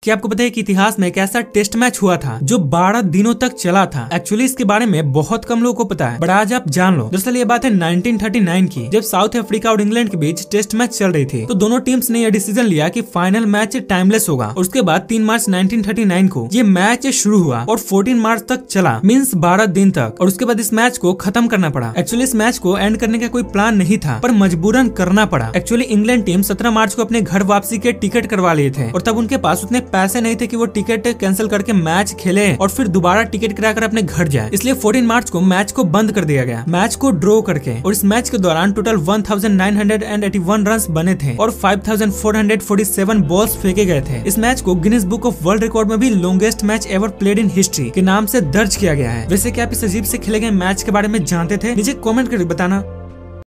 कि आपको पता है कि इतिहास में एक ऐसा टेस्ट मैच हुआ था जो 12 दिनों तक चला था। एक्चुअली इसके बारे में बहुत कम लोगों को पता है, बट आज आप जान लो। दरअसल ये बात है 1939 की, जब साउथ अफ्रीका और इंग्लैंड के बीच टेस्ट मैच चल रही थी। तो दोनों टीम्स ने यह डिसीजन लिया कि फाइनल मैच टाइमलेस होगा। और उसके बाद 3 मार्च 1939 को ये मैच शुरू हुआ और 14 मार्च तक चला, मींस 12 दिन तक। और उसके बाद इस मैच को खत्म करना पड़ा। एक्चुअली इस मैच को एंड करने का कोई प्लान नहीं था, पर मजबूरन करना पड़ा। एक्चुअली इंग्लैंड टीम 17 मार्च को अपने घर वापसी के टिकट करवा लिए थे और तब उनके पास उतने पैसे नहीं थे कि वो टिकट कैंसिल करके मैच खेले और फिर दोबारा टिकट कराकर अपने घर जाए। इसलिए 14 मार्च को मैच को बंद कर दिया गया, मैच को ड्रॉ करके। और इस मैच के दौरान टोटल 1981 रन बने थे और 5447 बॉल्स फेंके गए थे। इस मैच को Guinness book of world record में भी longest match ever played in history के नाम से दर्ज किया गया है। वैसे क्या आप इस अजीब से खेले गए मैच के बारे में जानते थे? नीचे कमेंट करके बताना।